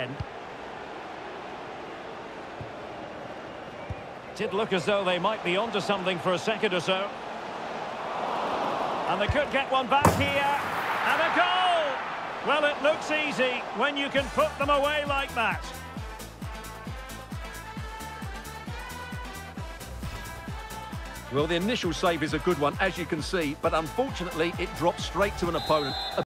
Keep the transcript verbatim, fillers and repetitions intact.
end. Did look as though they might be onto something for a second or so. And they could get one back here. And a goal! Well, it looks easy when you can put them away like that. Well, the initial save is a good one, as you can see, but unfortunately it drops straight to an opponent.